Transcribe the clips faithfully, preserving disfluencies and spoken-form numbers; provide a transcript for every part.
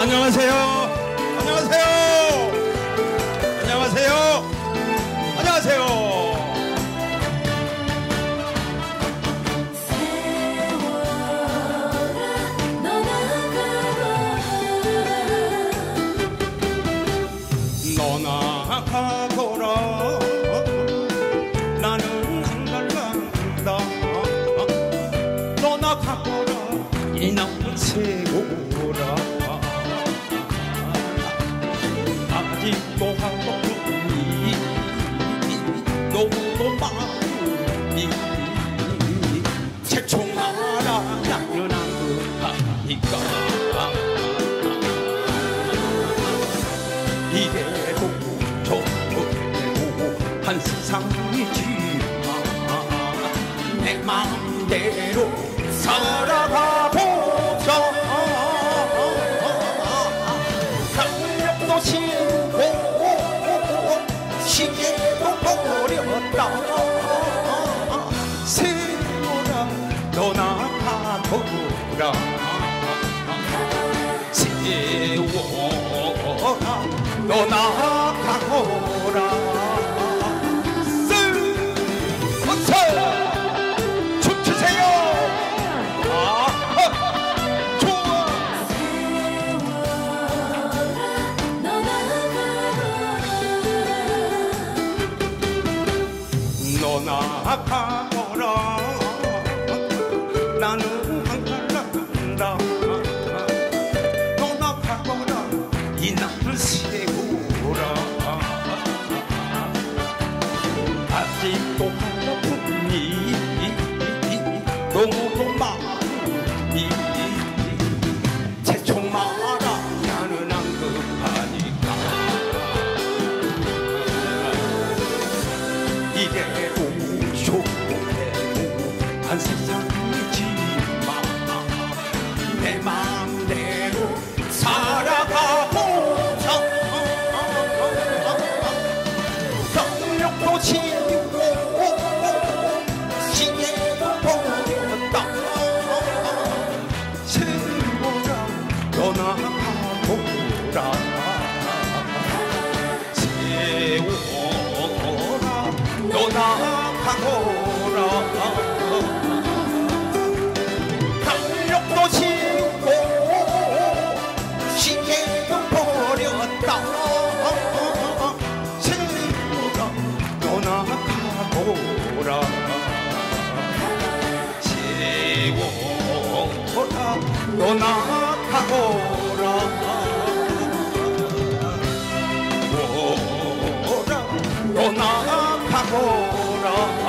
안녕하세요. 안녕하세요. 안녕하세요. 안녕하세요. 너나 가거라. 나는 안 갈란다. 너나 가거라. 이 나무 세고라. 아직도 하고니 너무도 많이 채총하라. 나는 안 급하니까 이래도 저래도 한 세상이지만 내 마음대로 살아가보자. 강력도 신고 시계도 버렸다. 세월아 너나 가거라. 세월아 너나 가거라. 춤추세요. 아, 좋아. 너나 가거라. 나는 안 갈란다. 너나 가거라. 이 나를 세우라. 아직도 하나뿐이 너무도 많이 채총 마라. 나는 안 급하니까 이래도 저래도 한 세상이지만 내 마음대로 살아가보자. 경력도 지우고 시계도 버렸다. 세월아 너나 가거라. 세월아 너나 가거라. 경력도 지우고 시계도 버렸다. 세월아 너나 가거라. 세월아 너나 가거라. 세월아 너나 가거라.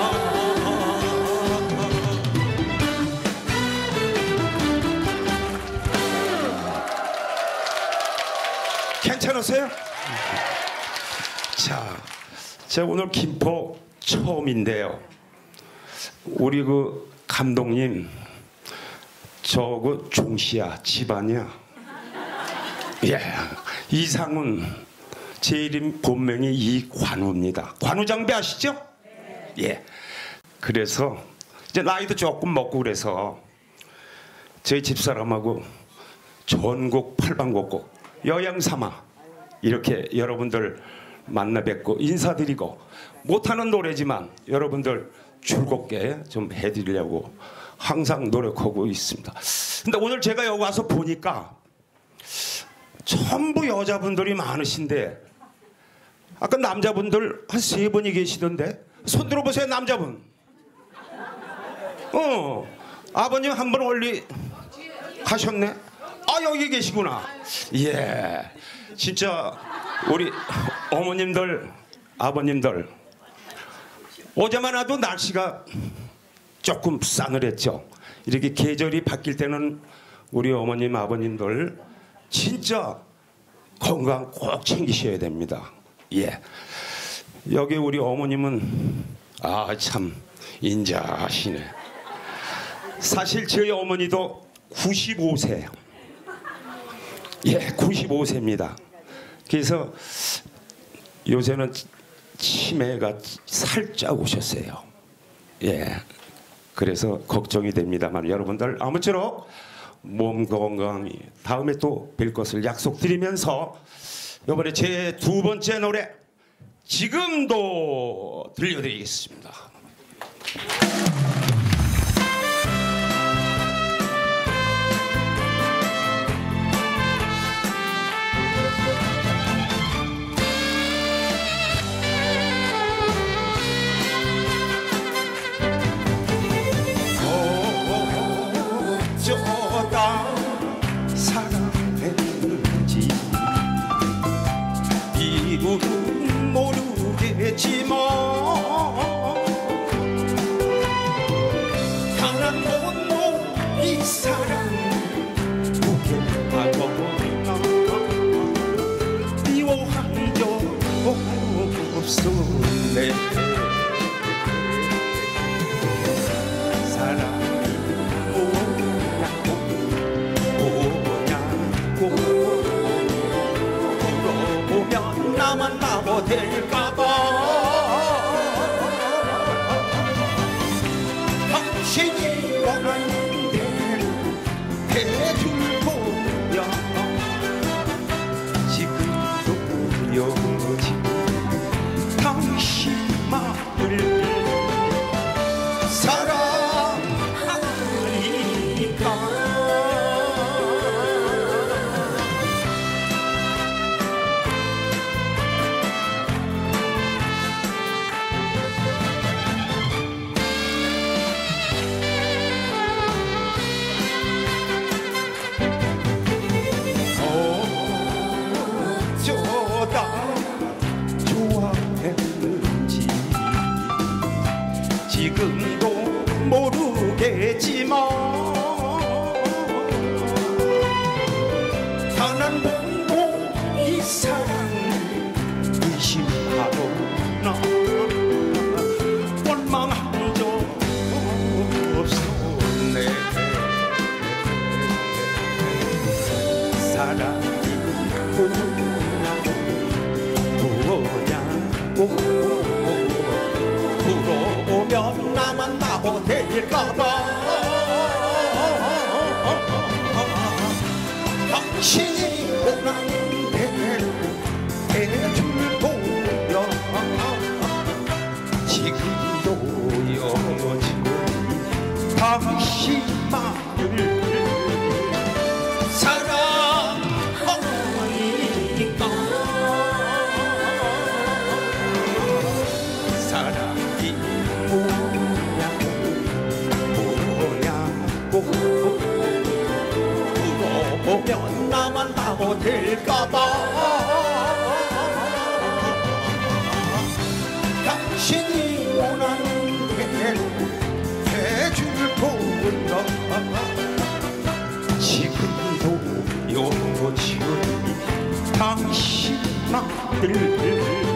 괜찮으세요? 자, 제가 오늘 김포 처음인데요. 우리 그 감독님, 저 그 종씨야, 집안이야. 예, 이상은 제 이름 본명이 이관우입니다. 관우 장비 아시죠? 예. 그래서 이제 나이도 조금 먹고 그래서 저희 집사람하고 전국 팔방곡곡 여양삼아 이렇게 여러분들 만나 뵙고 인사드리고 못하는 노래지만 여러분들 즐겁게 좀 해드리려고 항상 노력하고 있습니다. 근데 오늘 제가 여기 와서 보니까 전부 여자분들이 많으신데 아까 남자분들 한 세 분이 계시던데 손 들어보세요. 남자분. 어, 아버님 한 분 원리 가셨네. 아, 여기 계시구나. 예, 진짜 우리 어머님들 아버님들 어제만 와도 날씨가 조금 싸늘했죠. 이렇게 계절이 바뀔 때는 우리 어머님 아버님들 진짜 건강 꼭 챙기셔야 됩니다. 예, 여기 우리 어머님은 아 참 인자하시네. 사실 저희 어머니도 구십오 세예요. 예, 구십오 세입니다. 그래서 요새는 치매가 살짝 오셨어요. 예, 그래서 걱정이 됩니다만 여러분들 아무쪼록 몸 건강히 다음에 또 뵐 것을 약속드리면서 이번에 제 두 번째 노래 지금도 들려드리겠습니다. 어쩌다 사랑했는지 이유는 모르겠지만 단 한 번도 이 사랑 포기하거나 미워한 적 없었네. 물어보면 나만 바보 될까봐 당신이 원하는 대로 해줄 거야. 지금도 여지 당신만을 사랑하니까. 어쩌다 좋아했는지 지금도 모르겠지만 단 한 번도 이 사랑 의심하거나 원망한 적 없었네. 사랑이 뭐냐고 물어보면 나만 바보 될까봐 당신이 원하는 대로 해줄 거야. 지금도 여지는 당신만을 사랑하니까. 사랑이 뭐냐고 뭐냐고 물어보면 나만 바보 될까봐 당신이 원하는 대로 해줄 거야. 지금도 여전히 당신만을